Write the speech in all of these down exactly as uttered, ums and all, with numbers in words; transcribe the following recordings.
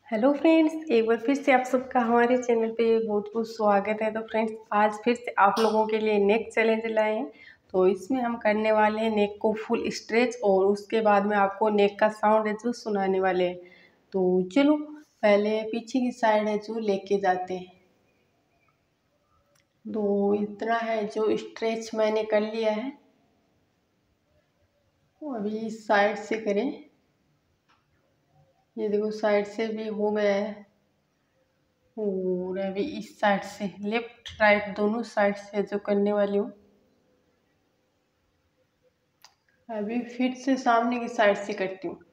Hello friends, एक बार फिर से आप सबका हमारे चैनल पे बहुत बहुत स्वागत है। तो फ्रेंड्स, आज फिर से आप लोगों के लिए नेक चैलेंज लाए हैं। तो इसमें हम करने वाले हैं नेक को फुल स्ट्रेच और उसके बाद में आपको नेक का साउंड है जो सुनाने वाले हैं। तो चलो पहले पीछे की साइड है जो लेके जाते हैं। तो इतना है जो स्ट्रेच मैंने कर लिया है। तो अभी इस साइड से करें। ये देखो साइड से भी हो गया है और अभी इस साइड से लेफ्ट राइट दोनों साइड से जो करने वाली हूँ। अभी फिर से सामने की साइड से करती हूँ।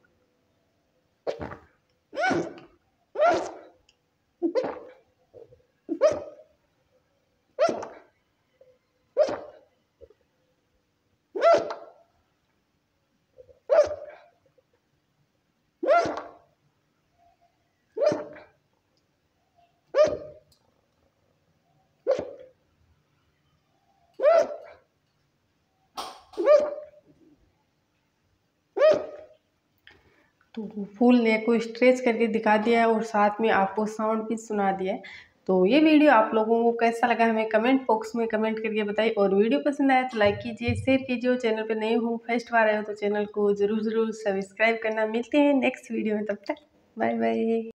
तो फुल नेक को स्ट्रेच करके दिखा दिया है और साथ में आपको साउंड भी सुना दिया है। तो ये वीडियो आप लोगों को कैसा लगा हमें कमेंट बॉक्स में कमेंट करके बताइए। और वीडियो पसंद आया तो लाइक कीजिए, शेयर कीजिए। और चैनल पे नए हो, फर्स्ट बार आए हो तो चैनल को ज़रूर ज़रूर सब्सक्राइब करना। मिलते हैं नेक्स्ट वीडियो में, तब तक बाय बाय।